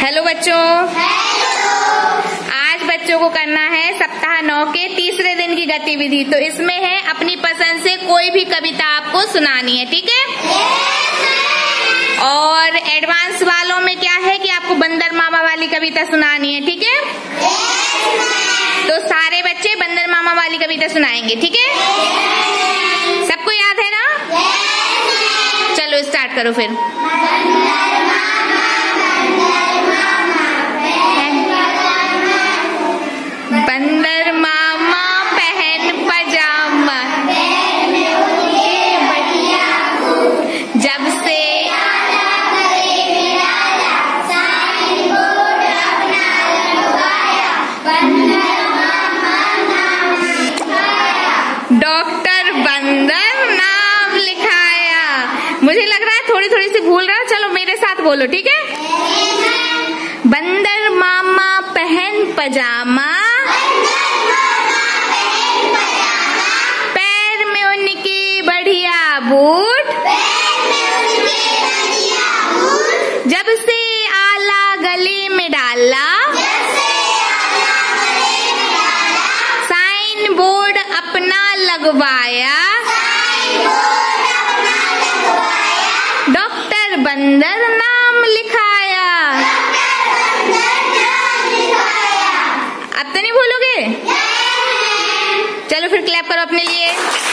Hello बच्चों। आज बच्चों को करना है सप्ताह 9 के तीसरे दिन की गतिविधि। तो इसमें है अपनी पसंद से कोई भी कविता आपको सुनानी है, ठीक है? और एडवांस वालों में क्या है कि आपको बंदर मामा वाली कविता सुनानी है, ठीक है? तो सारे बच्चे बंदर मामा वाली कविता सुनाएंगे, ठीक है? सबको याद है ना? चलो स्टार्ट करो फिर। बंदर मामा पहन पजामा, जब से डॉक्टर बंदर नाम लिखाया। मुझे लग रहा है थोड़ी थोड़ी सी भूल रहा है। चलो मेरे साथ बोलो, ठीक है? बंदर मामा पहन पजामा, पैर में उनकी बढ़िया बूट, जब से आला गले में डाला, साइन बोर्ड अपना लगवाया, डॉक्टर बंदर नाम लिखाया। अब तो नहीं भूलोगे? चलो फिर क्लैप करो अपने लिए।